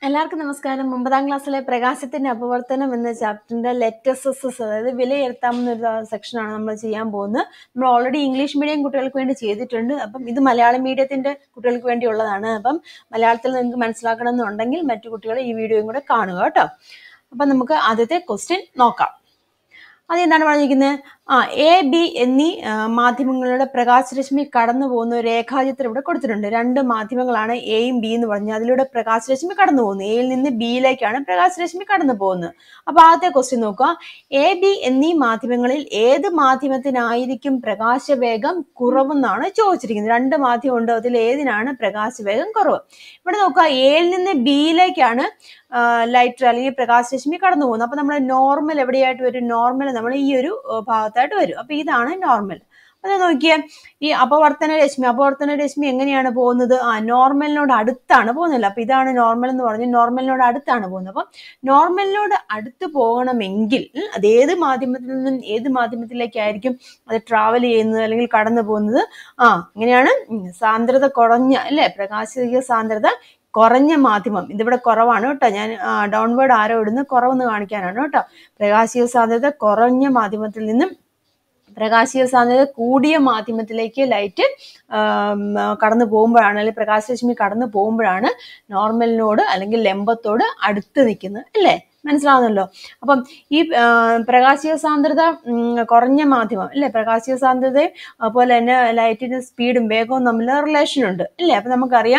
എല്ലാവർക്കും നമസ്കാരം. 9ാം ക്ലാസ്സിലെ പ്രകാശത്തിന്റെ അപവർത്തനം എന്ന ചാപ്റ്ററിന്റെ ലെറ്റസസ്, അതായത് വിലയിരുത്താവുന്ന ഒരു സെക്ഷനാണ് നമ്മൾ ചെയ്യാൻ പോകുന്നത്. നമ്മൾ ഓൾറെഡി ഇംഗ്ലീഷ് മീഡിയം കുട്ടികൾക്ക് വേണ്ടി ചെയ്തിട്ടുണ്ട്. അപ്പം ഇത് മലയാളം മീഡിയത്തിന്റെ കുട്ടികൾക്ക് വേണ്ടിയുള്ളതാണ്. അപ്പം മലയാളത്തിൽ നിങ്ങൾക്ക് മനസ്സിലാക്കണം എന്നുണ്ടെങ്കിൽ മറ്റു കുട്ടികൾ ഈ വീഡിയോയും കൂടെ കാണുക കേട്ടോ. അപ്പം നമുക്ക് ആദ്യത്തെ ക്വസ്റ്റ്യൻ നോക്കാം. അതെന്താണ് പറഞ്ഞിരിക്കുന്നത്? എ ബി എന്നീ മാധ്യമങ്ങളുടെ പ്രകാശരശ്മി കടന്നു പോകുന്ന ഒരു രേഖാചിത്രം ഇവിടെ കൊടുത്തിട്ടുണ്ട്. രണ്ട് മാധ്യമങ്ങളാണ് എയും ബി എന്ന് പറഞ്ഞാൽ അതിലൂടെ പ്രകാശരശ്മി കടന്നു പോകുന്നത്. എയിൽ നിന്ന് ബിയിലേക്കാണ് പ്രകാശരശ്മി കടന്നു പോകുന്നത്. അപ്പൊ ആദ്യത്തെ ക്വസ്റ്റ്യൻ നോക്കുക. എ ബി എന്നീ മാധ്യമങ്ങളിൽ ഏത് മാധ്യമത്തിനായിരിക്കും പ്രകാശവേഗം കുറവെന്നാണ് ചോദിച്ചിരിക്കുന്നത്. രണ്ട് മാധ്യമമുണ്ട്, അതിൽ ഏതിനാണ് പ്രകാശവേഗം കുറവ്? ഇവിടെ നോക്കുക, എയിൽ നിന്ന് ബിയിലേക്കാണ് ലൈറ്റ് അല്ലെങ്കിൽ പ്രകാശരശ്മി കടന്നു പോകുന്നത്. അപ്പൊ നമ്മുടെ നോർമൽ എവിടെയായിട്ട് വരും? നോർമൽ നമ്മൾ ഈ ഒരു ഭാഗത്തായിട്ട് വരും. അപ്പൊ ഇതാണ് നോർമൽ. അത് നോക്കിയേ, ഈ അപവർത്തന രശ്മി എങ്ങനെയാണ് പോകുന്നത്? നോർമലിനോട് അടുത്താണ് പോകുന്നില്ല. അപ്പൊ ഇതാണ് നോർമൽ എന്ന് പറഞ്ഞ് നോർമലിനോട് അടുത്താണ് പോകുന്നത്. അപ്പൊ നോർമലിനോട് അടുത്ത് പോകണമെങ്കിൽ അത് ഏത് മാധ്യമത്തിൽ നിന്നും ഏത് മാധ്യമത്തിലേക്കായിരിക്കും അത് ട്രാവൽ ചെയ്യുന്നത് അല്ലെങ്കിൽ കടന്നു പോകുന്നത്? ഇങ്ങനെയാണ്. സാന്ദ്രത കുറഞ്ഞ അല്ലെ, പ്രകാശിക സാന്ദ്രത കുറഞ്ഞ മാധ്യമം. ഇതിവിടെ കുറവാണ് കേട്ടോ. ഞാൻ ഡൗൺവേർഡ് ആരോ ഇടുന്നത് കുറവെന്ന് കാണിക്കാനാണ് കേട്ടോ. പ്രകാശിക സാന്ദ്രത കുറഞ്ഞ മാധ്യമത്തിൽ നിന്നും പ്രകാശിക സാന്ദ്രത കൂടിയ മാധ്യമത്തിലേക്ക് ലൈറ്റ് കടന്നു പോകുമ്പോഴാണ്, അല്ലെങ്കിൽ പ്രകാശരശ്മി കടന്നു പോകുമ്പോഴാണ് നോർമലിനോട് അല്ലെങ്കിൽ ലംബത്തോട് അടുത്ത് നിൽക്കുന്നത് അല്ലേ? മനസ്സിലാവുന്നല്ലോ. അപ്പം ഈ പ്രകാശിക സാന്ദ്രത കുറഞ്ഞ മാധ്യമം അല്ലെ, പ്രകാശിക സാന്ദ്രതയും അതുപോലെ തന്നെ ലൈറ്റിന്റെ സ്പീഡും വേഗവും തമ്മിൽ റിലേഷൻ ഉണ്ട് അല്ലേ? അപ്പൊ നമുക്കറിയാം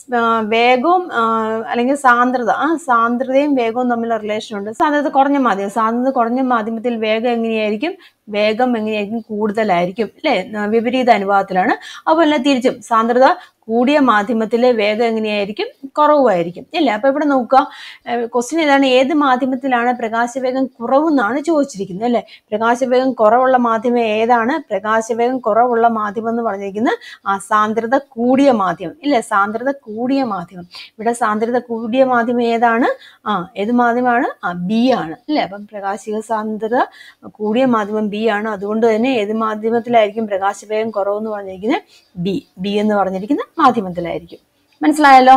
വേഗവും അല്ലെങ്കിൽ സാന്ദ്രതയും വേഗവും തമ്മിൽ റിലേഷൻ ഉണ്ട്. സാന്ദ്രത കുറഞ്ഞ മാധ്യമത്തിൽ വേഗം എങ്ങനെയായിരിക്കും? കൂടുതലായിരിക്കും അല്ലെ, വിപരീത അനുപാതത്തിലാണ്. അതുപോലെ തിരിച്ചും സാന്ദ്രത കൂടിയ മാധ്യമത്തിലെ വേഗം എങ്ങനെയായിരിക്കും? കുറവായിരിക്കും അല്ലേ? അപ്പൊ ഇവിടെ നോക്കുക, ക്വസ്റ്റ്യൻ ഏതാണ്? ഏത് മാധ്യമത്തിലാണ് പ്രകാശവേഗം കുറവെന്നാണ് ചോദിച്ചിരിക്കുന്നത് അല്ലെ? പ്രകാശവേഗം കുറവുള്ള മാധ്യമം ഏതാണ്? പ്രകാശവേഗം കുറവുള്ള മാധ്യമം എന്ന് പറഞ്ഞിരിക്കുന്നത് സാന്ദ്രത കൂടിയ മാധ്യമം ഇല്ലേ? സാന്ദ്രത കൂടിയ മാധ്യമം. ഇവിടെ സാന്ദ്രത കൂടിയ മാധ്യമം ഏതാണ്? ഏത് മാധ്യമമാണ്? ബി ആണ് അല്ലെ? അപ്പം പ്രകാശിക സാന്ദ്രത കൂടിയ മാധ്യമം ബി ആണ്. അതുകൊണ്ട് തന്നെ ഏത് മാധ്യമത്തിലായിരിക്കും പ്രകാശവേഗം കുറവെന്ന് പറഞ്ഞിരിക്കുന്നത്? ബി എന്ന് പറഞ്ഞിരിക്കുന്ന മാധ്യമത്തിലായിരിക്കും. മനസ്സിലായല്ലോ?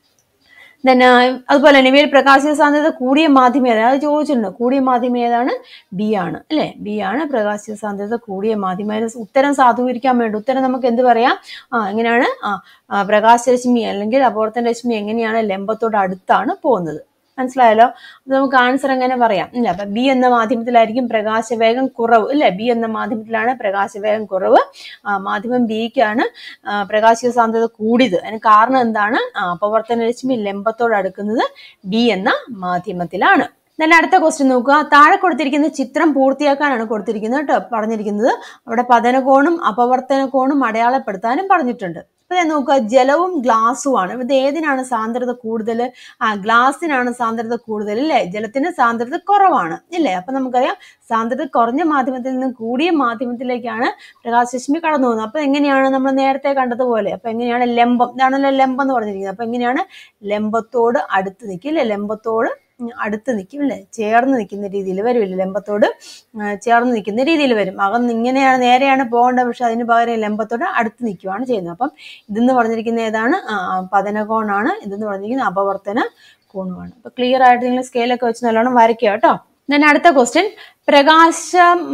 അതുപോലെ തന്നെ ഇവയിൽ പ്രകാശിക സാന്ദ്രത കൂടിയ മാധ്യമം ഏതാണ്? അത് ചോദിച്ചിട്ടുണ്ട്. കൂടിയ മാധ്യമം ഏതാണ്? ബി ആണ് അല്ലെ? ബി ആണ് പ്രകാശിക സാന്ദ്രത കൂടിയ മാധ്യമം. ഉത്തരം സാധൂകരിക്കാൻ വേണ്ടി ഉത്തരം നമുക്ക് എന്ത് പറയാം? എങ്ങനെയാണ് പ്രകാശരശ്മി അല്ലെങ്കിൽ അപവർത്തന രശ്മി എങ്ങനെയാണ് ലംബത്തോട് അടുത്താണ് പോകുന്നത്? മനസ്സിലായല്ലോ? അപ്പൊ നമുക്ക് ആൻസർ എങ്ങനെ പറയാം? ഇല്ല, അപ്പൊ ബി എന്ന മാധ്യമത്തിലായിരിക്കും പ്രകാശവേഗം കുറവ് അല്ലെ? ബി എന്ന മാധ്യമത്തിലാണ് പ്രകാശവേഗം കുറവ്. മാധ്യമം ബിക്കാണ് പ്രകാശിക സാന്ദ്രത കൂടിയത്. അതിന് കാരണം എന്താണ്? അപവർത്തന രശ്മി ലംബത്തോട് അടുക്കുന്നത് ബി എന്ന മാധ്യമത്തിലാണ്. അടുത്ത ക്വസ്റ്റ്യൻ നോക്കുക. താഴെ കൊടുത്തിരിക്കുന്ന ചിത്രം പൂർത്തിയാക്കാനാണ് കൊടുത്തിരിക്കുന്നത് കേട്ടോ, പറഞ്ഞിരിക്കുന്നത്. അവിടെ പതനകോണും അപവർത്തന കോണും അടയാളപ്പെടുത്താനും പറഞ്ഞിട്ടുണ്ട്. അപ്പൊ നോക്കുക, ജലവും ഗ്ലാസും ആണ്. ഇത് ഏതിനാണ് സാന്ദ്രത കൂടുതൽ? ഗ്ലാസിനാണ് സാന്ദ്രത കൂടുതൽ അല്ലേ? ജലത്തിന് സാന്ദ്രത കുറവാണ് ഇല്ലേ? അപ്പൊ നമുക്കറിയാം സാന്ദ്രത കുറഞ്ഞ മാധ്യമത്തിൽ നിന്ന് കൂടിയ മാധ്യമത്തിലേക്കാണ് പ്രകാശരശ്മി കടന്നു പോകുന്നത്. അപ്പൊ എങ്ങനെയാണ്? നമ്മൾ നേരത്തെ കണ്ടതുപോലെ. അപ്പൊ എങ്ങനെയാണ്? ലംബം. ഇതാണല്ലോ ലംബം എന്ന് പറഞ്ഞിരിക്കുന്നത്. അപ്പൊ എങ്ങനെയാണ്? ലംബത്തോട് അടുത്ത് നിൽക്കും അല്ലെ? ലംബത്തോട് അടുത്ത് നിൽക്കും അല്ലെ? ചേർന്ന് നിൽക്കുന്ന രീതിയിൽ വരും. ലംബത്തോട് ചേർന്ന് നിൽക്കുന്ന രീതിയിൽ വരും. ഇങ്ങനെയാണ്, നേരെയാണ് പോകേണ്ടത്, പക്ഷെ അതിന് പകരം ലംബത്തോട് അടുത്ത് നിൽക്കുകയാണ് ചെയ്യുന്നത്. അപ്പം ഇതെന്ന് പറഞ്ഞിരിക്കുന്ന ഏതാണ്? പതനകോണാണ്. ഇതെന്ന് പറഞ്ഞിരിക്കുന്നത് അപവർത്തന കോണുമാണ്. അപ്പൊ ക്ലിയർ ആയിട്ട് നിങ്ങൾ സ്കെയിലൊക്കെ വെച്ച് നല്ലോണം വരയ്ക്കുക കേട്ടോ. അടുത്ത ക്വസ്റ്റ്യൻ, പ്രകാശ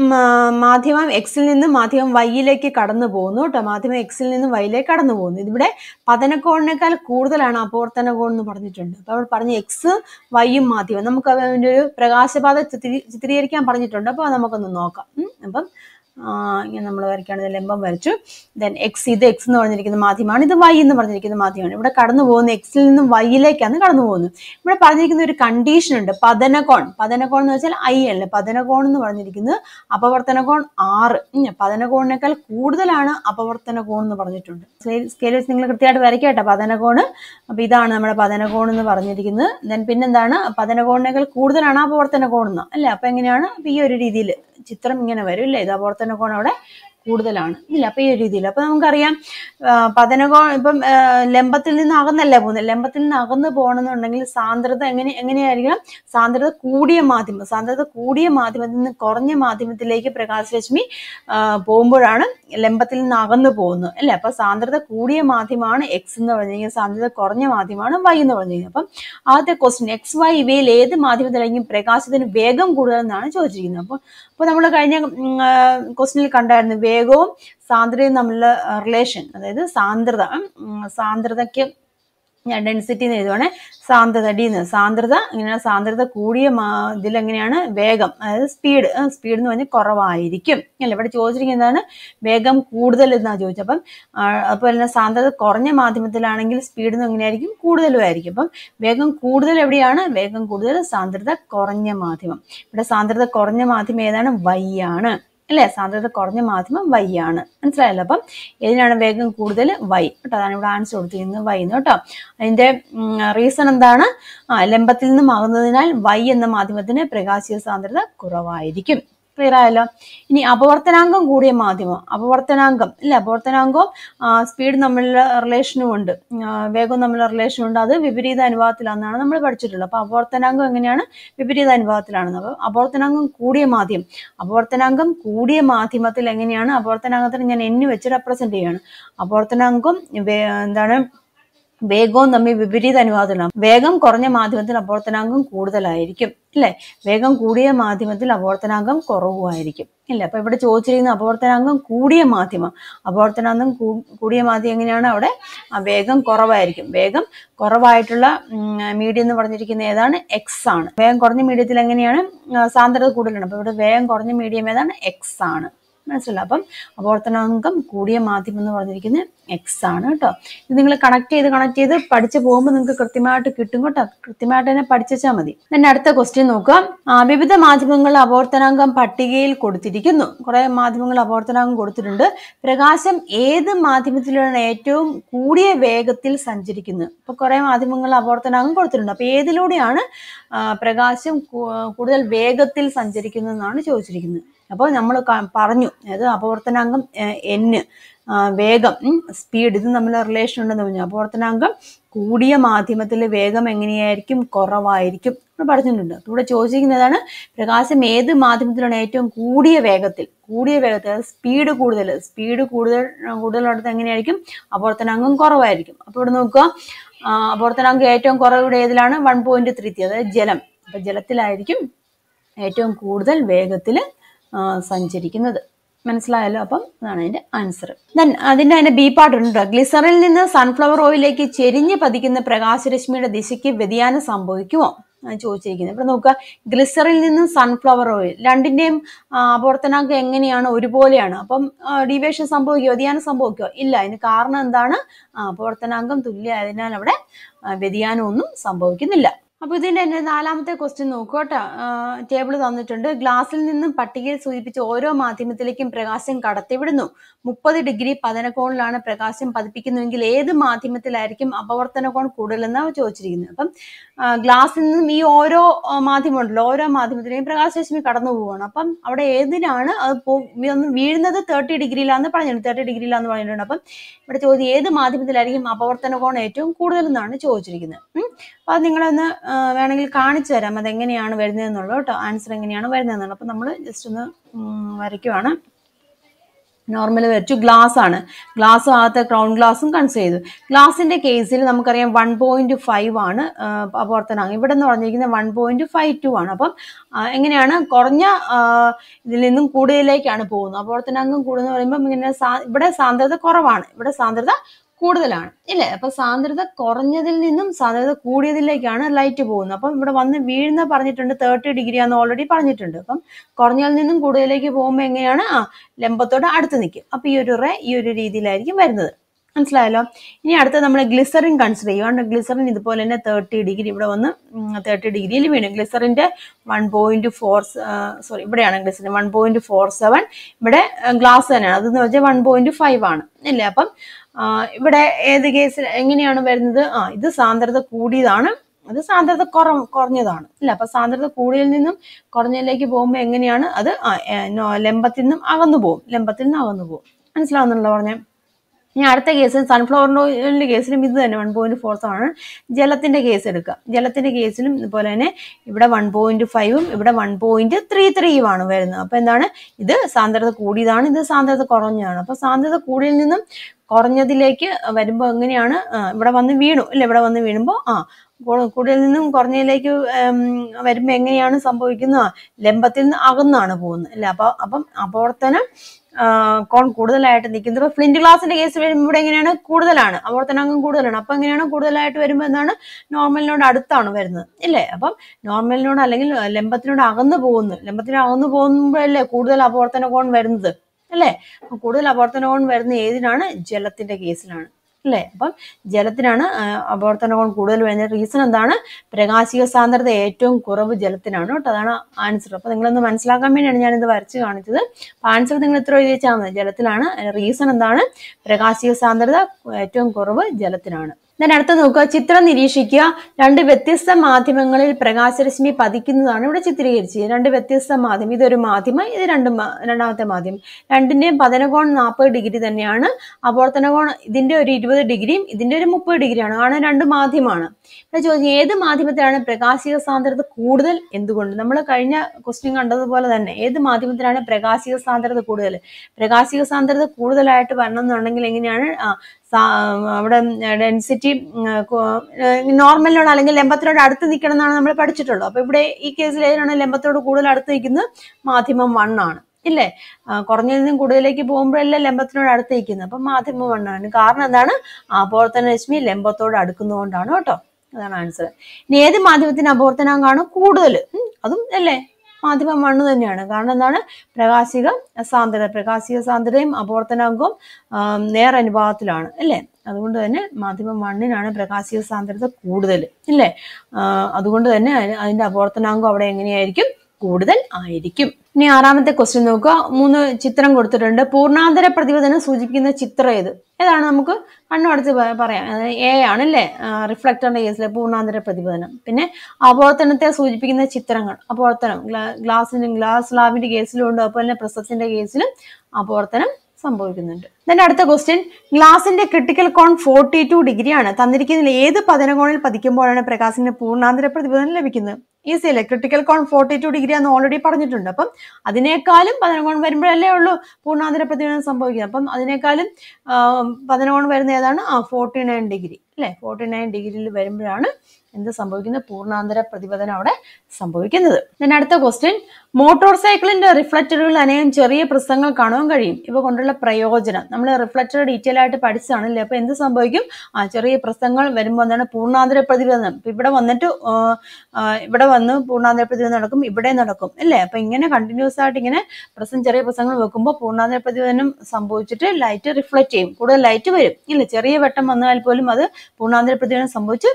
മാധ്യമം എക്സിൽ നിന്ന് മാധ്യമം വൈയിലേക്ക് കടന്നു പോകുന്നു കേട്ടോ. മാധ്യമം എക്സിൽ നിന്ന് വൈയിലേക്ക് കടന്നു പോകുന്നു. ഇതിവിടെ പതനകോണിനേക്കാൾ കൂടുതലാണ് അപവർത്തന കോൺ എന്ന് പറഞ്ഞിട്ടുണ്ട്. അപ്പൊ അവിടെ പറഞ്ഞ എക്സ് വൈയും മാധ്യമം നമുക്ക് അതിൻ്റെ ഒരു പ്രകാശപാത ചിത്രീകരിക്കാൻ പറഞ്ഞിട്ടുണ്ട്. അപ്പൊ നമുക്കൊന്ന് നോക്കാം. അപ്പം ഇങ്ങനെ നമ്മൾ വരയ്ക്കുകയാണെങ്കിൽ ലംബം വരച്ചു. ഇത് എക്സ് എന്ന് പറഞ്ഞിരിക്കുന്ന മാധ്യമമാണ്, ഇത് വൈ എന്ന് പറഞ്ഞിരിക്കുന്ന മാധ്യമമാണ്. ഇവിടെ കടന്നു പോകുന്നത് എക്സിൽ നിന്നും വൈയിലേക്കാണ് കടന്നു പോകുന്നത്. ഇവിടെ പറഞ്ഞിരിക്കുന്ന ഒരു കണ്ടീഷൻ ഉണ്ട്. പതനകോൺ എന്ന് വെച്ചാൽ ഐ അല്ലേ? പതനകോൺ എന്ന് പറഞ്ഞിരിക്കുന്നത് അപവർത്തന കോൺ 6. പതനകോണിനേക്കാൾ കൂടുതലാണ് അപവർത്തന കോൺ എന്ന് പറഞ്ഞിട്ടുണ്ട്. സ്കെയിൽ വെച്ച് നിങ്ങൾ കൃത്യമായിട്ട് വരയ്ക്കട്ടെ പതനകോണ്. അപ്പൊ ഇതാണ് നമ്മുടെ പതനകോൺ എന്ന് പറഞ്ഞിരിക്കുന്നത്. പിന്നെന്താണ്? പതനകോണിനേക്കാൾ കൂടുതലാണ് അപവർത്തന കോൺ എന്ന് അല്ലെ? അപ്പൊ എങ്ങനെയാണ്? അപ്പൊ ഈ ഒരു രീതിയിൽ ചിത്രം ഇങ്ങനെ വരും അല്ലേ? ഇത് അപവർത്തന കോൺ അവിടെ കൂടുതലാണ് ഇല്ല. അപ്പൊ ഈ ഒരു രീതിയിൽ അപ്പൊ നമുക്കറിയാം പതനകോൺ ഇപ്പം ലംബത്തിൽ നിന്ന് അകന്നല്ലേ പോകുന്നത്. ലംബത്തിൽ നിന്ന് അകന്ന് പോകണമെന്നുണ്ടെങ്കിൽ സാന്ദ്രത എങ്ങനെയായിരിക്കണം? സാന്ദ്രത കൂടിയ മാധ്യമത്തിൽ നിന്ന് കുറഞ്ഞ മാധ്യമത്തിലേക്ക് പ്രകാശരശ്മി പോകുമ്പോഴാണ് ലംബത്തിൽ നിന്ന് അകന്നു പോകുന്നത് അല്ലെ. അപ്പൊ സാന്ദ്രത കൂടിയ മാധ്യമമാണ് എക്സ് എന്ന് പറഞ്ഞിരിക്കുന്നത്, സാന്ദ്രത കുറഞ്ഞ മാധ്യമമാണ് വൈ എന്ന് പറഞ്ഞിരിക്കുന്നത്. അപ്പം ആദ്യത്തെ ക്വസ്റ്റ്യൻ എക്സ് വൈ ഇവയിൽ ഏത് മാധ്യമത്തിലായിരിക്കും പ്രകാശത്തിന് വേഗം കൂടുതൽ എന്നാണ് ചോദിച്ചിരിക്കുന്നത്. അപ്പൊ നമ്മൾ കഴിഞ്ഞ ക്വസ്റ്റ്യനിൽ കണ്ടായിരുന്നു വേഗവും സാന്ദ്രതയും തമ്മിലുള്ള റിലേഷൻ. അതായത് സാന്ദ്രതയ്ക്ക് ഞാൻ ഡെൻസിറ്റി എന്ന് എഴുതുവാണെ, സാന്ദ്രത ഡി എന്ന്. ഇങ്ങനെയാണ് സാന്ദ്രത കൂടിയ ഇതിലെങ്ങനെയാണ് വേഗം, അതായത് സ്പീഡ് എന്ന് പറഞ്ഞാൽ കുറവായിരിക്കും അല്ല. ഇവിടെ ചോദിച്ചിരിക്കുന്നതാണ് വേഗം കൂടുതൽ എന്നാണ് ചോദിച്ചത്. അപ്പം അതുപോലെ തന്നെ സാന്ദ്രത കുറഞ്ഞ മാധ്യമത്തിലാണെങ്കിൽ സ്പീഡ് എങ്ങനെയായിരിക്കും? കൂടുതലും ആയിരിക്കും. അപ്പം വേഗം കൂടുതൽ എവിടെയാണ്? വേഗം കൂടുതൽ സാന്ദ്രത കുറഞ്ഞ മാധ്യമം. ഇവിടെ സാന്ദ്രത കുറഞ്ഞ മാധ്യമം ഏതാണ്? വൈ ആണ് അല്ലെ. സാന്ദ്രത കുറഞ്ഞ മാധ്യമം വൈ ആണ്. മനസ്സിലായല്ലോ. അപ്പം ഏതിനാണ് വേഗം കൂടുതൽ? വൈ കേട്ടോ. അതാണ് ഇവിടെ ആൻസർ കൊടുത്തിരിക്കുന്നത് വൈ എന്ന് കേട്ടോ. അതിന്റെ റീസൺ എന്താണ്? ലംബത്തിൽ നിന്നും ആകുന്നതിനാൽ വൈ എന്ന മാധ്യമത്തിന് പ്രകാശീയ സാന്ദ്രത കുറവായിരിക്കും. ക്ലിയർ ആയല്ലോ. ഇനി അപവർത്തനാങ്കം കൂടിയ മാധ്യമം, അപവർത്തനാങ്കവും സ്പീഡ് തമ്മിലുള്ള റിലേഷനും ഉണ്ട്, വേഗവും തമ്മിലുള്ള റിലേഷനും ഉണ്ട്. അത് വിപരീത അനുപാതത്തിലാണെന്നാണ് നമ്മൾ പഠിച്ചിട്ടുള്ളത്. അപ്പൊ അപവർത്തനാങ്കം എങ്ങനെയാണ്? വിപരീത അനുപാതത്തിലാണെന്ന്. അപ്പൊ അപവർത്തനാങ്കം കൂടിയ മാധ്യമത്തിൽ എങ്ങനെയാണ്? അപവർത്തനാങ്കത്തിന് ഞാൻ എണ്ണി വെച്ച് റെപ്രസെന്റ് ചെയ്യാണ്. അപവർത്തനാങ്കം എന്താണ്? വേഗവും തമ്മിൽ വിപരീത അനുപാതത്തിലാണ്. വേഗം കുറഞ്ഞ മാധ്യമത്തിൽ അപവർത്തനാങ്കം കൂടുതലായിരിക്കും അല്ലെ. വേഗം കൂടിയ മാധ്യമത്തിൽ അപവർത്തനാങ്കം കുറവുമായിരിക്കും ഇല്ല. അപ്പൊ ഇവിടെ ചോദിച്ചിരിക്കുന്ന അപവർത്തനാങ്കം കൂടിയ മാധ്യമം എങ്ങനെയാണ്? അവിടെ വേഗം കുറവായിരിക്കും. വേഗം കുറവായിട്ടുള്ള മീഡിയം എന്ന് പറഞ്ഞിരിക്കുന്ന ഏതാണ്? എക്സ് ആണ്. വേഗം കുറഞ്ഞ മീഡിയത്തിൽ എങ്ങനെയാണ്? സാന്ദ്രത കൂടുതലാണ്. അപ്പൊ ഇവിടെ വേഗം കുറഞ്ഞ മീഡിയം ഏതാണ്? എക്സ് ആണ്. മനസ്സിലായി. അപ്പം അപവർത്തനാങ്കം കൂടിയ മാധ്യമം എന്ന് പറഞ്ഞിരിക്കുന്നത് എക്സ് ആണ് കേട്ടോ. ഇത് നിങ്ങൾ കണക്ട് ചെയ്ത് പഠിച്ചു പോകുമ്പോൾ നിങ്ങൾക്ക് കൃത്യമായിട്ട് കിട്ടും കേട്ടോ. കൃത്യമായിട്ട് തന്നെ പഠിച്ചാൽ മതി. പിന്നെ അടുത്ത ക്വസ്റ്റ്യൻ നോക്കുക. വിവിധ മാധ്യമങ്ങളുടെ അപവർത്തനാങ്കം പട്ടികയിൽ കൊടുത്തിരിക്കുന്നു. കുറെ മാധ്യമങ്ങൾ അപവർത്തനാങ്കം കൊടുത്തിട്ടുണ്ട്. പ്രകാശം ഏത് മാധ്യമത്തിലാണ് ഏറ്റവും കൂടിയ വേഗത്തിൽ സഞ്ചരിക്കുന്നത്? അപ്പൊ കുറെ മാധ്യമങ്ങൾ അപവർത്തനാങ്കം കൊടുത്തിട്ടുണ്ട്. അപ്പൊ ഏതിലൂടെയാണ് പ്രകാശം കൂടുതൽ വേഗത്തിൽ സഞ്ചരിക്കുന്നതെന്നാണ് ചോദിച്ചിരിക്കുന്നത്. അപ്പോൾ നമ്മൾ പറഞ്ഞു, അതായത് അപവർത്തനാങ്കം n, വേഗം, സ്പീഡ്, ഇത് തമ്മിലുള്ള റിലേഷൻ ഉണ്ടെന്ന് പറഞ്ഞു. അപവർത്തനാങ്കം കൂടിയ മാധ്യമത്തിലെ വേഗം എങ്ങനെയായിരിക്കും? കുറവായിരിക്കും പറഞ്ഞിട്ടുണ്ട്. ഇവിടെ ചോദിച്ചിരിക്കുന്നതാണ് പ്രകാശം ഏത് മാധ്യമത്തിലാണ് ഏറ്റവും കൂടിയ വേഗത്തിൽ സ്പീഡ് കൂടുതലുള്ളത് എങ്ങനെയായിരിക്കും? അപവർത്തനാങ്കം കുറവായിരിക്കും. അപ്പൊ ഇവിടെ നോക്കുക, അപവർത്തനാങ്കം ഏറ്റവും കുറവ് ഏതിലാണ്? 1.33, അതായത് ജലം. അപ്പൊ ജലത്തിലായിരിക്കും ഏറ്റവും കൂടുതൽ വേഗത്തിൽ സഞ്ചരിക്കുന്നത്. മനസ്സിലായല്ലോ. അപ്പം അതാണ് അതിന്റെ ആൻസർ. അതിന്റെ ബി പാർട്ട് ഉണ്ട്. ഗ്ലിസറിൽ നിന്ന് സൺഫ്ലവർ ഓയിലേക്ക് ചെരിഞ്ഞ് പതിക്കുന്ന പ്രകാശരശ്മിയുടെ ദിശയ്ക്ക് വ്യതിയാനം സംഭവിക്കുമോ ചോദിച്ചിരിക്കുന്നത്. ഇവിടെ നോക്കുക, ഗ്ലിസറിൽ നിന്നും സൺഫ്ലവർ ഓയിൽ രണ്ടിന്റെയും അപവർത്തനാങ്കം എങ്ങനെയാണ്? ഒരുപോലെയാണ്. അപ്പം ഡീവിയേഷൻ സംഭവിക്കുമോ? വ്യതിയാനം സംഭവിക്കുമോ? ഇല്ല. അതിന് കാരണം എന്താണ്? അപവർത്തനാങ്കം തുല്യമായതിനാൽ അവിടെ വ്യതിയാനമൊന്നും സംഭവിക്കുന്നില്ല. അപ്പൊ ഇതിന്റെ നാലാമത്തെ ക്വസ്റ്റ്യൻ നോക്കുക കേട്ടോ. ടേബിൾ തന്നിട്ടുണ്ട്. ഗ്ലാസിൽ നിന്നും പട്ടികയിൽ സൂചിപ്പിച്ച ഓരോ മാധ്യമത്തിലേക്കും പ്രകാശം കടത്തിവിടുന്നു. 30 ഡിഗ്രി പതനകോണിലാണ് പ്രകാശം പതിപ്പിക്കുന്നുവെങ്കിൽ ഏത് മാധ്യമത്തിലായിരിക്കും അപവർത്തന കോൺ കൂടുതലെന്നാണ് ചോദിച്ചിരിക്കുന്നത്. അപ്പം ഗ്ലാസിൽ നിന്നും ഈ ഓരോ മാധ്യമം ഉണ്ടല്ലോ, ഓരോ മാധ്യമത്തിലേക്കും പ്രകാശരശ്മി കടന്നു പോവുകയാണ്. അപ്പം അവിടെ ഏതിനാണ് അത് വീഴുന്നത്? 30 ഡിഗ്രിയിലാന്ന് പറഞ്ഞിട്ടുണ്ട്. അപ്പം ഇവിടെ ചോദ്യം ഏത് മാധ്യമത്തിലായിരിക്കും അപവർത്തന കോൺ ഏറ്റവും കൂടുതൽ എന്നാണ് ചോദിച്ചിരിക്കുന്നത്. അപ്പൊ അത് നിങ്ങളൊന്ന് വേണമെങ്കിൽ കാണിച്ചു തരാം അതെങ്ങനെയാണ് വരുന്നതെന്നുള്ളത് കേട്ടോ. ആൻസർ എങ്ങനെയാണ് വരുന്നതെന്നുള്ളത്. അപ്പൊ നമ്മൾ ജസ്റ്റ് ഒന്ന് വരയ്ക്കുവാണ്. നോർമൽ വരച്ചു. ഗ്ലാസ് ആണ്. ഗ്ലാസ് ആകത്തെ ക്രൗൺ ഗ്ലാസും കൺസിഡർ ചെയ്തു. ഗ്ലാസിന്റെ കേസിൽ നമുക്കറിയാം 1.5 ആണ് അപവർത്തനാങ്കം. ഇവിടെ നിന്ന് പറഞ്ഞിരിക്കുന്നത് 1.52 ആണ്. അപ്പം എങ്ങനെയാണ്? കുറഞ്ഞ ഇതിൽ നിന്നും കൂടുതലേക്കാണ് പോകുന്നത്. അപവർത്തനാങ്കം കൂടുതൽ പറയുമ്പോൾ ഇങ്ങനെ ഇവിടെ സാന്ദ്രത കുറവാണ്, ഇവിടെ സാന്ദ്രത കൂടുതലാണ് ഇല്ലേ. അപ്പൊ സാന്ദ്രത കുറഞ്ഞതിൽ നിന്നും സാന്ദ്രത കൂടിയതിലേക്കാണ് ലൈറ്റ് പോകുന്നത്. അപ്പം ഇവിടെ വന്ന് വീഴുന്ന പറഞ്ഞിട്ടുണ്ട് 30 ഡിഗ്രി ആണെന്ന് ഓൾറെഡി പറഞ്ഞിട്ടുണ്ട്. അപ്പം കുറഞ്ഞതിൽ നിന്നും കൂടുതലേക്ക് പോകുമ്പോൾ എങ്ങനെയാണ്? ലംബത്തോട് അടുത്ത് നിൽക്കും. അപ്പൊ ഈ ഒരു രീതിയിലായിരിക്കും വരുന്നത്. മനസ്സിലായല്ലോ. ഇനി അടുത്ത നമ്മൾ ഗ്ലിസറിൻ കൺസിഡർ ചെയ്യുക. ഗ്ലിസറിൻ ഇതുപോലെ തന്നെ 30 ഡിഗ്രി ഇവിടെ വന്ന് 30 ഡിഗ്രിയിൽ വീണു. ഗ്ലിസറിന്റെ 1.4 ഇവിടെയാണ് ഗ്ലിസറിൻ 1.47. ഇവിടെ ഗ്ലാസ് തന്നെയാണ്, അതെന്ന് വെച്ചാൽ 1.5 ആണ് ഇല്ലേ. അപ്പം ഇവിടെ ഏത് കേസിൽ എങ്ങനെയാണ് വരുന്നത്? ഇത് സാന്ദ്രത കൂടിയതാണ്, അത് സാന്ദ്രത കുറഞ്ഞതാണ് ഇല്ല. അപ്പൊ സാന്ദ്രത കൂടിയതിൽ നിന്നും കുറഞ്ഞതിലേക്ക് പോകുമ്പോൾ എങ്ങനെയാണ് അത് ലംബത്തിൽ നിന്നും അകന്നു പോകും. മനസ്സിലാവുന്നുണ്ടല്ലോ പറഞ്ഞ. ഇനി അടുത്ത കേസ് സൺഫ്ലവർ ഓയിലിന്റെ കേസിലും ഇത് തന്നെ 1.4 ആണ്. ജലത്തിന്റെ കേസ് എടുക്കുക. ജലത്തിന്റെ കേസിലും ഇതുപോലെ തന്നെ ഇവിടെ 1.5ഉം ഇവിടെ 1.33 ആണ് വരുന്നത്. അപ്പൊ എന്താണ്, ഇത് സാന്ദ്രത കൂടിയതാണ്, ഇത് സാന്ദ്രത കുറഞ്ഞതാണ്. അപ്പൊ സാന്ദ്രത കൂടിയതിൽ നിന്നും കുറഞ്ഞതിലേക്ക് വരുമ്പോൾ എങ്ങനെയാണ്, ഇവിടെ വന്ന് വീണു അല്ലെ, ഇവിടെ വന്ന് വീണുമ്പോൾ കൂടുതൽ നിന്നും കുറഞ്ഞതിലേക്ക് വരുമ്പോൾ എങ്ങനെയാണ് സംഭവിക്കുന്നത്, ലംബത്തിൽ നിന്ന് അകന്നാണ് പോകുന്നത് അല്ലെ. അപ്പം അപവർത്തനം കോൺ കൂടുതലായിട്ട് നിൽക്കുന്നത്. ഇപ്പൊ ഫ്ലിന്റ് ഗ്ലാസിന്റെ കേസ് വരുമ്പോൾ ഇവിടെ എങ്ങനെയാണ്, കൂടുതലാണ്, അപവർത്തനാംഗം കൂടുതലാണ്. അപ്പൊ എങ്ങനെയാണ് കൂടുതലായിട്ട് വരുമ്പോൾ എന്താണ്, നോർമലിനോട് അടുത്താണ് വരുന്നത് ഇല്ലേ. അപ്പം നോർമലിനോട് അല്ലെങ്കിൽ ലംബത്തിനോട് അകന്നു പോകുമ്പോഴല്ലേ കൂടുതൽ അപവർത്തന കോൺ വരുന്നത് അല്ലേ. കൂടുതൽ അപവർത്തന കോൺ വരുന്ന ഏതിനാണ്, ജലത്തിന്റെ കേസിലാണ് അല്ലേ. അപ്പം ജലത്തിനാണ് അപവർത്തന കോൺ കൂടുതൽ വരുന്ന റീസൺ എന്താണ്, പ്രകാശിക സാന്ദ്രത ഏറ്റവും കുറവ് ജലത്തിനാണ് കേട്ടോ. അതാണ് ആൻസർ. അപ്പൊ നിങ്ങളൊന്ന് മനസ്സിലാക്കാൻ വേണ്ടിയാണ് ഞാനിത് വരച്ച് കാണിച്ചത്. അപ്പൊ ആൻസർ നിങ്ങൾ ഇത്ര എഴുതി വെച്ചാൽ മതി. ജലത്തിലാണ്. റീസൺ എന്താണ്, പ്രകാശിക സാന്ദ്രത ഏറ്റവും കുറവ് ജലത്തിനാണ്. then അടുത്ത നോക്കുക, ചിത്രം നിരീക്ഷിക്കുക. രണ്ട് വ്യത്യസ്ത മാധ്യമങ്ങളിൽ പ്രകാശരശ്മി പതിക്കുന്നതാണ് ഇവിടെ ചിത്രീകരിച്ചത്. രണ്ട് വ്യത്യസ്ത മാധ്യമം, ഇതൊരു മാധ്യമം, ഇത് രണ്ടാമത്തെ മാധ്യമം. രണ്ടിന്റെയും പതനകോൺ 40 ഡിഗ്രി തന്നെയാണ്. അപവർത്തന കോൺ ഇതിന്റെ ഒരു 20 ഡിഗ്രിയും ഇതിന്റെ ഒരു 30 ഡിഗ്രിയാണ്. കാരണം രണ്ട് മാധ്യമമാണ്. ഇവിടെ ചോദിച്ചു ഏത് മാധ്യമത്തിലാണ് പ്രകാശിക സാന്ദ്രത കൂടുതൽ, എന്തുകൊണ്ട്? നമ്മൾ കഴിഞ്ഞ ക്വസ്റ്റ്യൻ കണ്ടതുപോലെ തന്നെ ഏത് മാധ്യമത്തിലാണ് പ്രകാശിക സാന്ദ്രത കൂടുതൽ? പ്രകാശിക സാന്ദ്രത കൂടുതലായിട്ട് വരണം എന്നുണ്ടെങ്കിൽ എങ്ങനെയാണ്, അവിടെ ഡെൻസിറ്റി നോർമലിനോട് അല്ലെങ്കിൽ ലംബത്തിനോട് അടുത്ത് നിൽക്കണം എന്നാണ് നമ്മൾ പഠിച്ചിട്ടുള്ളത്. അപ്പൊ ഇവിടെ ഈ കേസിൽ ഏതാണ് ലംബത്തോട് കൂടുതൽ അടുത്ത് നിൽക്കുന്നത്? മാധ്യമം 1 ആണ് ഇല്ലേ. കുറഞ്ഞതിൽ നിന്നും കൂടുതലേക്ക് പോകുമ്പോഴല്ലേ ലംബത്തിനോട് അടുത്ത് നിൽക്കുന്നത്. അപ്പൊ മാധ്യമം 1 ആണ്. കാരണം എന്താണ്, അപവർത്തന രശ്മി ലംബത്തോട് അടുക്കുന്നതുകൊണ്ടാണ് കേട്ടോ. അതാണ് ആൻസർ. ഇനി ഏത് മാധ്യമത്തിന് അപവർത്തനാങ്കാണ് കൂടുതൽ? അതും അല്ലേ മാധ്യമം 1 തന്നെയാണ്. കാരണം എന്താണ്, പ്രകാശിക സാന്ദ്രതയും അപവർത്തനാങ്കവും നേരനുപാതത്തിലാണ് അല്ലേ. അതുകൊണ്ട് തന്നെ മാധ്യമം 1-നാണ് പ്രകാശിക സാന്ദ്രത കൂടുതൽ ഇല്ലേ. അതുകൊണ്ട് തന്നെ അതിന്റെ അപവർത്തനാങ്കം അവിടെ എങ്ങനെയായിരിക്കും, കൂടുതൽ ആയിരിക്കും. ഇനി ആറാമത്തെ ക്വസ്റ്റ്യൻ നോക്കുക. 3 ചിത്രം കൊടുത്തിട്ടുണ്ട്. പൂർണ്ണാന്തര പ്രതിപതനം സൂചിപ്പിക്കുന്ന ചിത്രം ഏതാണ്? നമുക്ക് കണ്ണുമടച്ച് പറയാം. എ ആണ് അല്ലേ, റിഫ്ലക്ടറിന്റെ കേസിലെ പൂർണ്ണാന്തര പ്രതിപതനം. പിന്നെ അപവർത്തനത്തെ സൂചിപ്പിക്കുന്ന ചിത്രങ്ങൾ, അപവർത്തനം ഗ്ലാസ് സ്ലാബിന്റെ കേസിലും ഉണ്ട്, അതുപോലെ തന്നെ പ്രിസത്തിന്റെ കേസിലും അപവർത്തനം സംഭവിക്കുന്നുണ്ട്. then അടുത്ത ക്വസ്റ്റ്യൻ, ഗ്ലാസിന്റെ ക്രിട്ടിക്കൽ കോൺ 42 ഡിഗ്രിയാണ്. തന്നിരിക്കുന്നതിൽ ഏത് പതനകോണിൽ പതിക്കുമ്പോഴാണ് പ്രകാശത്തിന് പൂർണ്ണാന്തര പ്രതിപതനം ലഭിക്കുന്നത്? ഈസി അല്ലേ. ക്രിട്ടിക്കൽ കോൺ 42 ഡിഗ്രി ആണെന്ന് ഓൾറെഡി പറഞ്ഞിട്ടുണ്ട്. അപ്പം അതിനേക്കാളും പതനകോൺ വരുമ്പോഴല്ലേ ഉള്ളൂ പൂർണ്ണാന്തര പ്രതിപതനം സംഭവിക്കുന്നത്. അപ്പം അതിനേക്കാളും പതനകോൺ വരുന്ന ഏതാണ്? 49 ഡിഗ്രി അല്ലെ. 49 ഡിഗ്രിയിൽ വരുമ്പോഴാണ് എന്ത് സംഭവിക്കുന്നത്? പൂർണ്ണാന്തര പ്രതിപതനം അവിടെ സംഭവിക്കുന്നത്. then അടുത്ത ക്വസ്റ്റ്യൻ, മോട്ടോർ സൈക്കിളിന്റെ റിഫ്ലക്ടറുകളിൽ അനേകം ചെറിയ പ്രസംഗങ്ങൾ കാണുവാൻ കഴിയും. ഇവ കൊണ്ടുള്ള പ്രയോജനം നമ്മൾ റിഫ്ലക്ടർ ഡീറ്റെയിൽ ആയിട്ട് പഠിച്ചതാണ് അല്ലേ. അപ്പൊ എന്ത് സംഭവിക്കും? ചെറിയ പ്രസംഗങ്ങൾ വരുമ്പോൾ എന്താണ്, പൂർണ്ണാന്തര പ്രതിപതനം. ഇപ്പൊ ഇവിടെ വന്നിട്ട് ഇവിടെ വന്ന് പൂർണ്ണാന്തര പ്രതിപതനം നടക്കും, ഇവിടെ നടക്കും അല്ലേ. അപ്പൊ ഇങ്ങനെ കണ്ടിന്യൂസ് ആയിട്ട് ഇങ്ങനെ ചെറിയ പ്രസംഗങ്ങൾ വെക്കുമ്പോൾ പൂർണ്ണാന്തര പ്രതിപതനം സംഭവിച്ചിട്ട് ലൈറ്റ് റിഫ്ലക്ട് ചെയ്യും, കൂടുതൽ ലൈറ്റ് വരും ഇല്ല. ചെറിയ വെട്ടം വന്നാൽ പോലും അത് പൂർണ്ണാന്തര പ്രതിപതനം സംഭവിച്ച്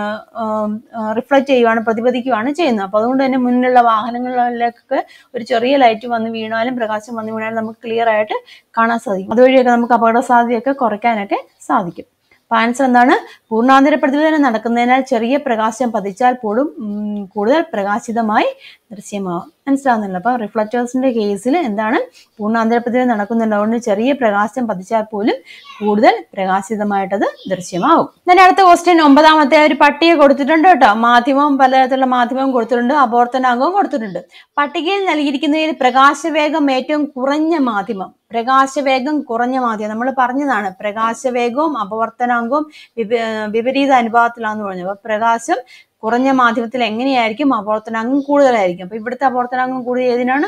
റിഫ്ലക്ട് ചെയ്യുകയാണ്, പ്രതിപദിക്കുകയാണ് ചെയ്യുന്നത്. അപ്പൊ അതുകൊണ്ട് തന്നെ മുന്നിലുള്ള വാഹനങ്ങളിലേക്കൊക്കെ ഒരു ചെറിയ ലൈറ്റ് വന്ന് വീണാലും പ്രകാശം വന്ന് വീണാലും നമുക്ക് ക്ലിയർ ആയിട്ട് കാണാൻ സാധിക്കും. അതുവഴിയൊക്കെ നമുക്ക് അപകട സാധ്യതയൊക്കെ കുറയ്ക്കാനൊക്കെ സാധിക്കും. അപ്പൊ ആൻസർ എന്താണ്? പൂർണ്ണാന്തര പ്രതിപതനം നടക്കുന്നതിനാൽ ചെറിയ പ്രകാശം പതിച്ചാൽ പോലും കൂടുതൽ പ്രകാശിതമായി ദൃശ്യമാവും. മനസ്സിലാവുന്നില്ല. അപ്പൊ റിഫ്ലക്ടേഴ്സിന്റെ കേസിൽ എന്താണ്, പൂർണ്ണാന്തര പ്രതിപതനം നടക്കുന്നുണ്ട്, അതുകൊണ്ട് ചെറിയ പ്രകാശം പതിച്ചാൽ പോലും കൂടുതൽ പ്രകാശിതമായിട്ടത് ദൃശ്യമാവും. then അടുത്ത ക്വസ്റ്റ്യൻ 9ാമത്തെ ഒരു പട്ടിക കൊടുത്തിട്ടുണ്ട് കേട്ടോ. പലതരത്തിലുള്ള മാധ്യമം കൊടുത്തിട്ടുണ്ട്, അപവർത്തനാങ്കവും കൊടുത്തിട്ടുണ്ട്. പട്ടികയിൽ നൽകിയിരിക്കുന്നതിൽ പ്രകാശവേഗം ഏറ്റവും കുറഞ്ഞ മാധ്യമം നമ്മൾ പറഞ്ഞതാണ്. പ്രകാശവേഗവും അപവർത്തനാങ്കവും വിപരീത അനുപാതത്തിലാണെന്ന് പറഞ്ഞത്. അപ്പൊ പ്രകാശം കുറഞ്ഞ മാധ്യമത്തിൽ എങ്ങനെയായിരിക്കും, അപവർത്തനാങ്കം കൂടുതലായിരിക്കും. അപ്പൊ ഇവിടുത്തെ അപവർത്തനാങ്കം കൂടുതൽ ഏതിനാണ്?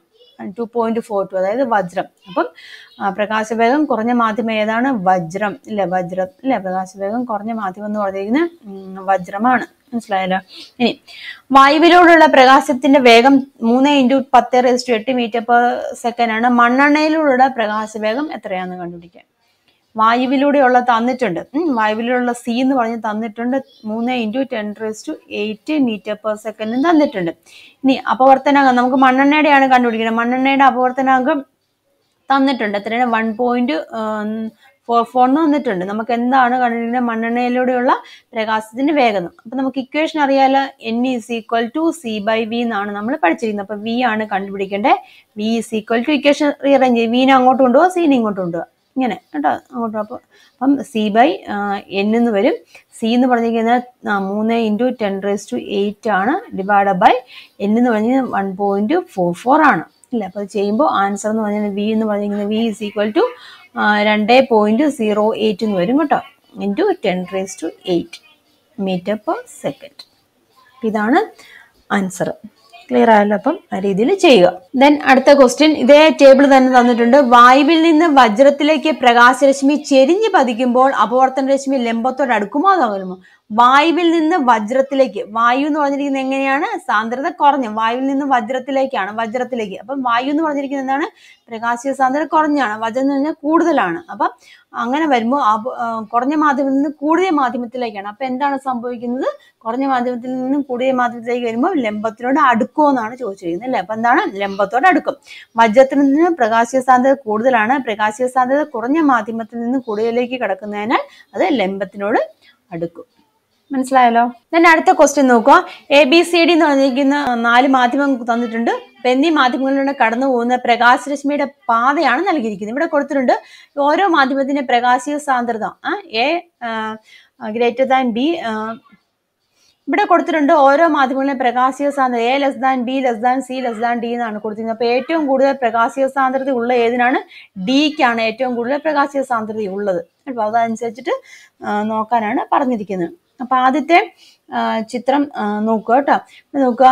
2.42, അതായത് വജ്രം. അപ്പം പ്രകാശവേഗം കുറഞ്ഞ മാധ്യമം ഏതാണ്? വജ്രം ഇല്ലേ. പ്രകാശവേഗം കുറഞ്ഞ മാധ്യമം എന്ന് പറഞ്ഞിരിക്കുന്നത് വജ്രമാണ്. മനസ്സിലായല്ലോ. ഇനി വായുവിലൂടെയുള്ള പ്രകാശത്തിന്റെ വേഗം 3 × 10⁸ മീറ്റർ/സെക്കൻഡ് ആണ്. മണ്ണെണ്ണയിലൂടെയുള്ള പ്രകാശവേഗം എത്രയാന്ന് കണ്ടുപിടിക്കാം. വായുവിലൂടെയുള്ള തന്നിട്ടുണ്ട്, വായുവിലൂടെയുള്ള സി എന്ന് പറഞ്ഞ് തന്നിട്ടുണ്ട്. 3 × 10⁸ മീറ്റർ/സെക്കൻഡ് തന്നിട്ടുണ്ട്. ഇനി അപവർത്തനാങ്കം നമുക്ക് മണ്ണെണ്ണയുടെയാണ് കണ്ടുപിടിക്കുന്നത്. മണ്ണെണ്ണയുടെ അപവർത്തനാങ്കം തന്നിട്ടുണ്ട്. എത്രയാണ്? ഫോർന്ന് വന്നിട്ടുണ്ട്. നമുക്ക് എന്താണ് കണ്ടിരിക്കുന്നത്? മണ്ണെണ്ണയിലൂടെയുള്ള പ്രകാശത്തിന്റെ വേഗത. അപ്പൊ നമുക്ക് ഇക്വേഷൻ അറിയാലോ, N = C/V എന്നാണ് നമ്മൾ പഠിച്ചിരിക്കുന്നത്. അപ്പൊ V ആണ് കണ്ടുപിടിക്കേണ്ടത്. V = ഇക്വേഷൻ റീഅറേഞ്ച് ചെയ്യും. വീനെ അങ്ങോട്ട് കൊണ്ടുപോകുക, സീനെ ഇങ്ങോട്ട് കൊണ്ടുപോകുക, ഇങ്ങനെ കേട്ടോ, അങ്ങോട്ട്. അപ്പം C/N എന്ന് വരും. സി എന്ന് പറഞ്ഞിരിക്കുന്നത് 3 × 10⁸ ആണ്, ഡിവൈഡ് ബൈ N എന്ന് പറഞ്ഞാൽ 1.44 ആണ്, ഇല്ല. അപ്പൊ അത് ചെയ്യുമ്പോൾ ആൻസർ എന്ന് പറഞ്ഞാൽ V എന്ന് പറഞ്ഞിരിക്കുന്നത് V = 2.08 എന്ന് വരും കേട്ടോ, × 10⁸ m/s. ഇതാണ് ആൻസർ. ക്ലിയർ ആയല്ലോ? അപ്പം ആ രീതിയിൽ ചെയ്യുക. ദെൻ അടുത്ത ക്വസ്റ്റ്യൻ ഇതേ ടേബിൾ തന്നെ തന്നിട്ടുണ്ട്. വായുവിൽ നിന്ന് വജ്രത്തിലേക്ക് പ്രകാശരശ്മി ചെരിഞ്ഞ് പതിക്കുമ്പോൾ അപവർത്തന രശ്മി ലംബത്തോട് അടുക്കുമോ അതോ അകലുമോ? വായുവിൽ നിന്ന് വജ്രത്തിലേക്ക്, വായു എന്ന് പറഞ്ഞിരിക്കുന്നത് എങ്ങനെയാണ്? സാന്ദ്രത കുറഞ്ഞ, വായുവിൽ നിന്ന് വജ്രത്തിലേക്കാണ്, വജ്രത്തിലേക്ക്. അപ്പം വായു എന്ന് പറഞ്ഞിരിക്കുന്നത് എന്താണ്? പ്രകാശീയ സാന്ദ്രത കുറഞ്ഞാണ്, വജ്രം എന്ന് പറഞ്ഞാൽ കൂടുതലാണ്. അപ്പം അങ്ങനെ വരുമ്പോൾ കുറഞ്ഞ മാധ്യമത്തിൽ നിന്ന് കൂടിയ മാധ്യമത്തിലേക്കാണ്. അപ്പൊ എന്താണ് സംഭവിക്കുന്നത്? കുറഞ്ഞ മാധ്യമത്തിൽ നിന്നും കൂടിയ മാധ്യമത്തിലേക്ക് വരുമ്പോൾ ലംബത്തിനോട് അടുക്കുമോ എന്നാണ് ചോദിച്ചിരിക്കുന്നത്, അല്ലെ? അപ്പൊ എന്താണ്? ലംബത്തോട് അടുക്കും. വജ്രത്തിൽ നിന്ന് പ്രകാശീയ സാന്ദ്രത കൂടുതലാണ്, പ്രകാശീയ സാന്ദ്രത കുറഞ്ഞ മാധ്യമത്തിൽ നിന്ന് കൂടുതലേക്ക് കിടക്കുന്നതിനാൽ അത് ലംബത്തിനോട് അടുക്കും. മനസ്സിലായല്ലോ? then അടുത്ത ക്വസ്റ്റ്യൻ നോക്കുക. ABCD എന്ന് പറഞ്ഞിരിക്കുന്ന 4 മാധ്യമം തന്നിട്ടുണ്ട്. അപ്പൊ എന്നീ മാധ്യമങ്ങളിലൂടെ കടന്നു പോകുന്ന പ്രകാശരശ്മിയുടെ പാതയാണ് നൽകിയിരിക്കുന്നത്. ഇവിടെ കൊടുത്തിട്ടുണ്ട് ഓരോ മാധ്യമത്തിന്റെ പ്രകാശീയ സാന്ദ്രത A > B. ഇവിടെ കൊടുത്തിട്ടുണ്ട് ഓരോ മാധ്യമങ്ങളിലെ പ്രകാശീയ സാന്ദ്രത A < B < C < D എന്നാണ് കൊടുത്തിരിക്കുന്നത്. അപ്പൊ ഏറ്റവും കൂടുതൽ പ്രകാശീയ സാന്ദ്രത ഉള്ള ഏതിനാണ്? ഡിക്കാണ് ഏറ്റവും കൂടുതൽ പ്രകാശീയ സാന്ദ്രത ഉള്ളത്. അപ്പൊ അതനുസരിച്ചിട്ട് നോക്കാനാണ് പറഞ്ഞിരിക്കുന്നത്. അപ്പൊ ആദ്യത്തെ ചിത്രം നോക്കുക കേട്ടോ. നോക്കുക,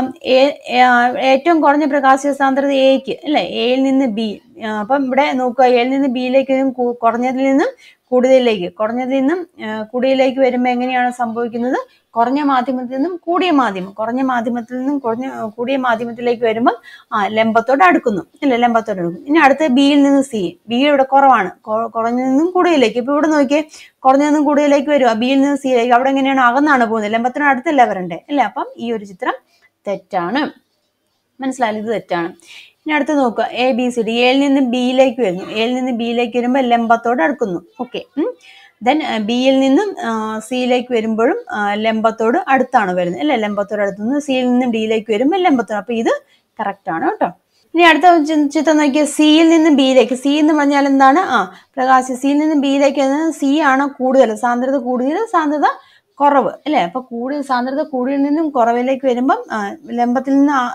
ഏറ്റവും കുറഞ്ഞ പ്രകാശീയ സാന്ദ്രത എക്ക്, അല്ലെ? എയിൽ നിന്ന് ബി. അപ്പം ഇവിടെ നോക്കുക, എയിൽ നിന്ന് ബിയിലേക്ക്, കുറഞ്ഞതിൽ നിന്നും കൂടുതലിലേക്ക്, കുറഞ്ഞതിൽ നിന്നും കൂടുതലിലേക്ക് വരുമ്പോൾ എങ്ങനെയാണ് സംഭവിക്കുന്നത്? കുറഞ്ഞ മാധ്യമത്തിൽ നിന്നും കൂടിയ മാധ്യമം, കുറഞ്ഞ മാധ്യമത്തിൽ നിന്നും കൂടിയ മാധ്യമത്തിലേക്ക് വരുമ്പോൾ ലംബത്തോട് അടുക്കുന്നു, അല്ലെ? ലംബത്തോട് അടുക്കും. ഇനി അടുത്ത ബിയിൽ നിന്ന് സി. ബി ഇവിടെ കുറവാണ്, കുറഞ്ഞതിൽ നിന്നും കൂടുതലേക്ക്. ഇപ്പൊ ഇവിടെ നോക്കിയേ, കുറഞ്ഞതിൽ നിന്നും കൂടുതലേക്ക് വരും, ബിയിൽ നിന്ന് സിയിലേക്ക്. അവിടെ എങ്ങനെയാണ്? അകന്നാണ് പോകുന്നത്, ലംബത്തിനോട് അടുത്തല്ല വരണ്ടേ, അല്ലെ? അപ്പം ഈ ഒരു ചിത്രം തെറ്റാണ്. മനസ്സിലായാലും ഇത് തെറ്റാണ്. ഇനി അടുത്ത് നോക്കുക, ABCD. എയിൽ നിന്ന് ബിയിലേക്ക് വരുന്നു, എയിൽ നിന്ന് ബിയിലേക്ക് വരുമ്പോൾ ലംബത്തോട് അടുക്കുന്നു. ഓക്കെ. ദെൻ ബിയിൽ നിന്നും സിയിലേക്ക് വരുമ്പോഴും ലംബത്തോട് അടുത്താണ് വരുന്നത്, അല്ലെ? ലംബത്തോട് അടുത്തുനിന്ന് സിയിൽ നിന്നും ഡിയിലേക്ക് വരുമ്പോൾ ലംബത്തോട്. അപ്പൊ ഇത് കറക്റ്റ് ആണ് കേട്ടോ. ഇനി അടുത്ത ചിത്രം നോക്കിയാൽ സിയിൽ നിന്ന് ബിയിലേക്ക്. സി എന്ന് പറഞ്ഞാൽ എന്താണ്? പ്രകാശം. സിയിൽ നിന്ന് ബിയിലേക്ക് സി ആണ് കൂടുതൽ സാന്ദ്രത, കൂടുതൽ സാന്ദ്രത കുറവ്, അല്ലെ? അപ്പൊ സാന്ദ്രത കൂടുതൽ നിന്നും കുറവിലേക്ക് വരുമ്പം ലംബത്തിൽ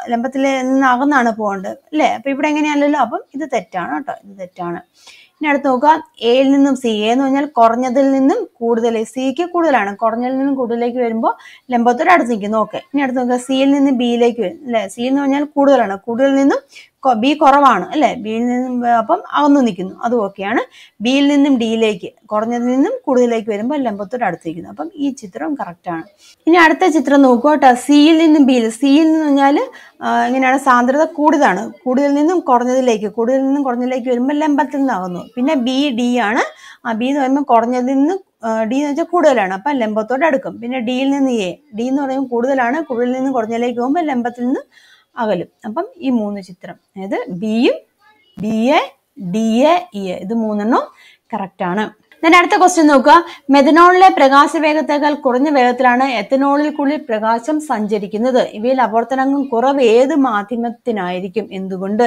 നിന്ന് അകന്നാണ് പോകേണ്ടത്, അല്ലെ? അപ്പൊ ഇവിടെ എങ്ങനെയല്ലല്ലോ. അപ്പം ഇത് തെറ്റാണ് കേട്ടോ, ഇത് തെറ്റാണ്. ഇനി അടുത്ത് നോക്കുക, എയിൽ നിന്നും സി. എ എന്ന് പറഞ്ഞാൽ കുറഞ്ഞതിൽ നിന്നും കൂടുതൽ, സിക്ക് കൂടുതലാണ്, കുറഞ്ഞതിൽ നിന്നും കൂടുതലേക്ക് വരുമ്പോൾ ലംബത്തോട് അടുത്ത് നിൽക്കുന്നു. ഓക്കെ. ഇനി അടുത്ത് നോക്കുക, സിയിൽ നിന്ന് ബിയിലേക്ക് വരും, അല്ലെ? സി എന്ന് പറഞ്ഞാൽ കൂടുതലാണ്, കൂടുതൽ നിന്നും ബി കുറവാണ്, അല്ലെ? ബിയിൽ നിന്നും അപ്പം അകന്നു നിൽക്കുന്നു, അതും ഓക്കെയാണ്. ബിയിൽ നിന്നും ഡിയിലേക്ക്, കുറഞ്ഞതിൽ നിന്നും കൂടുതലേക്ക് വരുമ്പോൾ ലംബത്തോട് അടുത്തിരിക്കുന്നു. അപ്പം ഈ ചിത്രം കറക്റ്റ് ആണ്. ഇനി അടുത്ത ചിത്രം നോക്കുക കേട്ടോ. സിയിൽ നിന്നും ബിയിൽ. സിയിൽ എന്ന് പറഞ്ഞാൽ എങ്ങനെയാണ്? സാന്ദ്രത കൂടുതലാണ്, കൂടുതൽ നിന്നും കുറഞ്ഞതിലേക്ക്, കൂടുതൽ നിന്നും കുറഞ്ഞതിലേക്ക് വരുമ്പോൾ ലംബത്തിൽ നിന്നാകുന്നു. പിന്നെ ബി ഡി ആണ്. ബി എന്ന് പറയുമ്പോൾ കുറഞ്ഞതിൽ നിന്ന് ഡി എന്ന് വെച്ചാൽ കൂടുതലാണ്, അപ്പം ലംബത്തോട് അടുക്കും. പിന്നെ ഡിയിൽ നിന്ന് എ. ഡി എന്ന് പറയുമ്പോൾ കൂടുതലാണ്, കൂടുതൽ നിന്ന് കുറഞ്ഞതിലേക്ക് പോകുമ്പോൾ ലംബത്തിൽ നിന്ന് അകലും. അപ്പം ഈ 3 ചിത്രം, അതായത് ബിയും B A D A E A, ഇത് 3 കറക്റ്റ് ആണ്. then അടുത്ത ക്വസ്റ്റ്യൻ നോക്കുക. മെഥനോളിലെ പ്രകാശ വേഗത്തേക്കാൾ കുറഞ്ഞ വേഗത്തിലാണ് എത്തനോളിൽ കൂടി പ്രകാശം സഞ്ചരിക്കുന്നത്. ഇവയിൽ അപവർത്തനാങ്കം കുറവ് ഏത് മാധ്യമത്തിനായിരിക്കും? എന്തുകൊണ്ട്?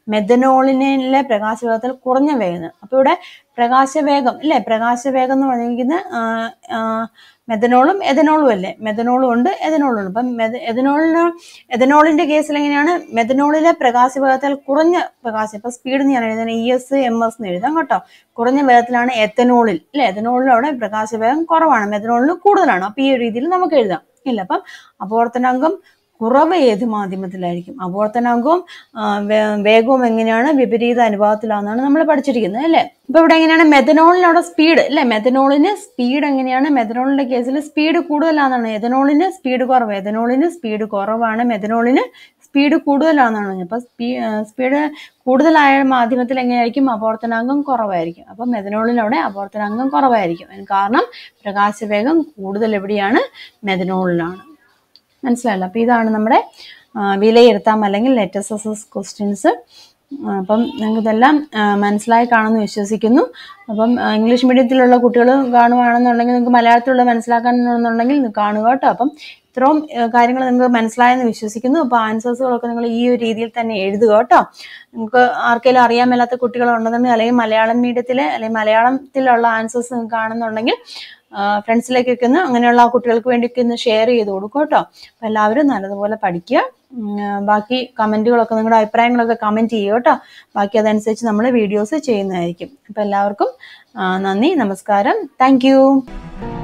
മെഥനോളിലെ പ്രകാശ വേഗത്തിൽ കുറഞ്ഞ വേഗത. അപ്പൊ ഇവിടെ പ്രകാശവേഗം, അല്ലെ? പ്രകാശവേഗം എന്ന് പറഞ്ഞിരിക്കുന്നത് മെഥനോളും എഥനോളും അല്ലേ? മെഥനോളും ഉണ്ട്, എഥനോളും ഉണ്ട്. അപ്പം എഥനോളിന്റെ കേസിൽ എങ്ങനെയാണ്? മെഥനോളിലെ പ്രകാശവേഗത്താൽ കുറഞ്ഞ പ്രകാശം, ഇപ്പൊ സ്പീഡ് ഞാൻ എഴുതാൻ ES MS എന്ന് എഴുതാം കേട്ടോ. കുറഞ്ഞ വേഗത്തിലാണ് എത്തനോളിൽ, അല്ലെ? എഥനോളിൽ അവിടെ പ്രകാശവേഗം കുറവാണ്, മെഥനോളിൽ കൂടുതലാണ്. അപ്പൊ ഈ ഒരു രീതിയിൽ നമുക്ക് എഴുതാം, ഇല്ല? അപ്പം അപവർത്തനാങ്കം കുറവ് ഏത് മാധ്യമത്തിലായിരിക്കും? അപവർത്തനാങ്കവും വേഗവും എങ്ങനെയാണ്? വിപരീത അനുപാതത്തിലാണെന്നാണ് നമ്മൾ പഠിച്ചിരിക്കുന്നത്, അല്ലെ? ഇപ്പൊ ഇവിടെ എങ്ങനെയാണ്? മെഥനോളിനവിടെ സ്പീഡ്, അല്ലെ? മെഥനോളിന് സ്പീഡ് എങ്ങനെയാണ്? മെഥനോളിന്റെ കേസിൽ സ്പീഡ് കൂടുതലാണെന്നാണ്, എഥനോളിന് സ്പീഡ് കുറവ്. എഥനോളിന് സ്പീഡ് കുറവാണ്, മെഥനോളിന് സ്പീഡ് കൂടുതലാണെന്നാണ്. അപ്പൊ സ്പീഡ് കൂടുതലായ മാധ്യമത്തിൽ എങ്ങനെയായിരിക്കും? അപവർത്തനാങ്കം കുറവായിരിക്കും. അപ്പൊ മെഥനോളിനവിടെ അപവർത്തനാങ്കം കുറവായിരിക്കും. അതിന് കാരണം പ്രകാശവേഗം കൂടുതൽ എവിടെയാണ്? മെഥനോളിലാണ്. മനസ്സിലായല്ലോ? അപ്പൊ ഇതാണ് നമ്മുടെ വിലയിരുത്താം അല്ലെങ്കിൽ ലെറ്റസ് ക്വസ്റ്റ്യൻസ്. അപ്പം നിങ്ങൾക്ക് ഇതെല്ലാം മനസ്സിലായി കാണുമെന്ന് വിശ്വസിക്കുന്നു. അപ്പം ഇംഗ്ലീഷ് മീഡിയത്തിലുള്ള കുട്ടികൾ കാണുവാണെന്നുണ്ടെങ്കിൽ നിങ്ങൾക്ക് മലയാളത്തിലുള്ള മനസ്സിലാക്കാനുണ്ടെങ്കിൽ കാണുക കേട്ടോ. അപ്പം ഇത്രയും കാര്യങ്ങൾ നിങ്ങൾക്ക് മനസ്സിലായെന്ന് വിശ്വസിക്കുന്നു. അപ്പോൾ ആൻസേഴ്സുകളൊക്കെ നിങ്ങൾ ഈ ഒരു രീതിയിൽ തന്നെ എഴുതുക കേട്ടോ. നിങ്ങൾക്ക് ആർക്കെങ്കിലും അറിയാൻ മേലാത്ത കുട്ടികളുണ്ടെന്നുണ്ടെങ്കിൽ അല്ലെങ്കിൽ മലയാളം മീഡിയത്തിലെ അല്ലെങ്കിൽ മലയാളത്തിലുള്ള ആൻസേഴ്സ് നിങ്ങൾക്ക് കാണുന്നുണ്ടെങ്കിൽ ഫ്രണ്ട്സിലേക്കൊക്കെ ഒന്ന് അങ്ങനെയുള്ള കുട്ടികൾക്ക് വേണ്ടിയൊക്കെ ഒന്ന് ഷെയർ ചെയ്ത് കൊടുക്കും കേട്ടോ. അപ്പം എല്ലാവരും നല്ലതുപോലെ പഠിക്കുക. ബാക്കി കമൻറ്റുകളൊക്കെ നിങ്ങളുടെ അഭിപ്രായങ്ങളൊക്കെ കമൻറ്റ് ചെയ്യുക കേട്ടോ. ബാക്കി അതനുസരിച്ച് നമ്മൾ വീഡിയോസ് ചെയ്യുന്നതായിരിക്കും. അപ്പം എല്ലാവർക്കും നന്ദി, നമസ്കാരം, താങ്ക്